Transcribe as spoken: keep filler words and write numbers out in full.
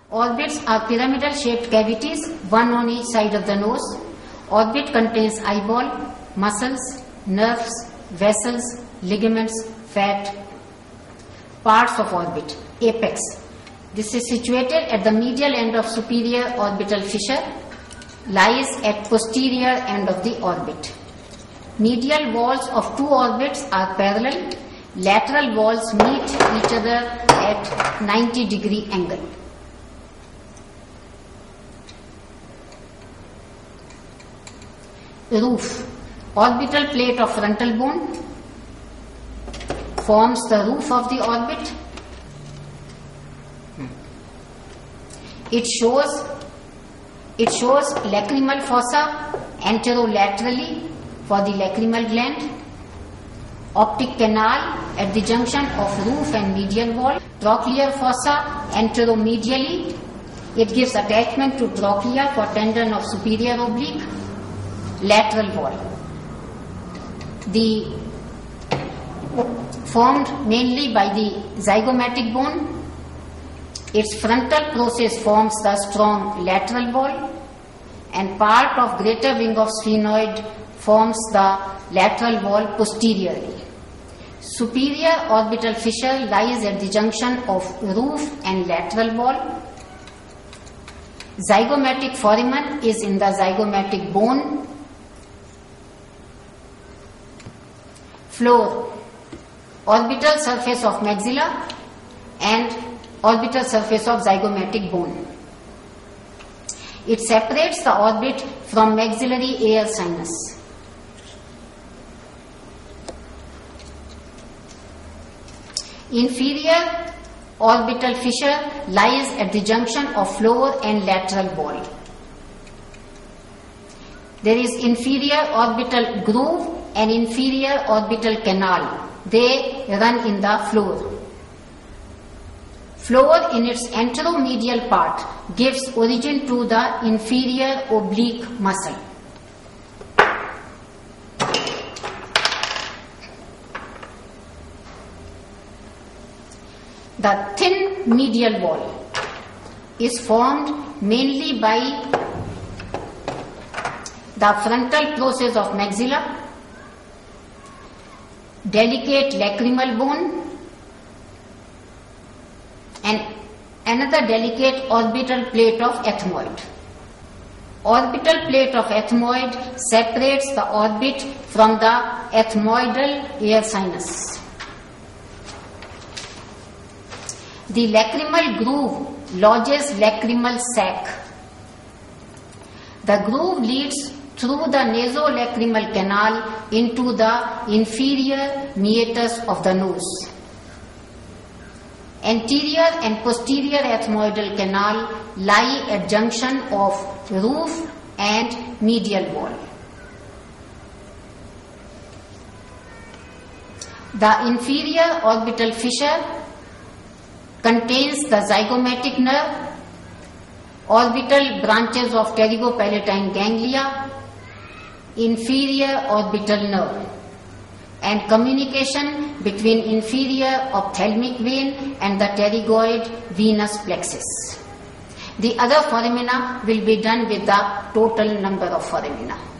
Orbits are pyramidal shaped cavities, one on each side of the nose. Orbit contains eyeball, muscles, nerves, vessels, ligaments, fat. Parts of orbit. Apex. This is situated at the medial end of superior orbital fissure, lies at posterior end of the orbit. Medial walls of two orbits are parallel. Lateral walls meet each other at ninety degree angle. Roof. Orbital plate of frontal bone forms the roof of the orbit. It shows it shows lacrimal fossa anterolaterally for the lacrimal gland, optic canal at the junction of roof and medial wall, trochlear fossa anteromedially. It gives attachment to trochlea for tendon of superior oblique, lateral wall. The formed mainly by the zygomatic bone. Its frontal process forms the strong lateral wall, and part of greater wing of sphenoid forms the lateral wall posteriorly. Superior orbital fissure lies at the junction of roof and lateral wall. Zygomatic foramen is in the zygomatic bone. Floor. Orbital surface of maxilla and orbital surface of zygomatic bone. It separates the orbit from maxillary air sinus. Inferior orbital fissure lies at the junction of floor and lateral wall. There is inferior orbital groove and inferior orbital canal. They run in the floor. Floor in its anteromedial part gives origin to the inferior oblique muscle. The thin medial wall is formed mainly by the frontal process of maxilla, delicate lacrimal bone, and another delicate orbital plate of ethmoid. Orbital plate of ethmoid separates the orbit from the ethmoidal air sinus. The lacrimal groove lodges lacrimal sac. The groove leads through the nasolacrimal canal into the inferior meatus of the nose. Anterior and posterior ethmoidal canal lie at junction of roof and medial wall. The inferior orbital fissure contains the zygomatic nerve, orbital branches of pterygopalatine ganglia, inferior orbital nerve, and communication between inferior ophthalmic vein and the pterygoid venous plexus. The other foramina will be done with the total number of foramina.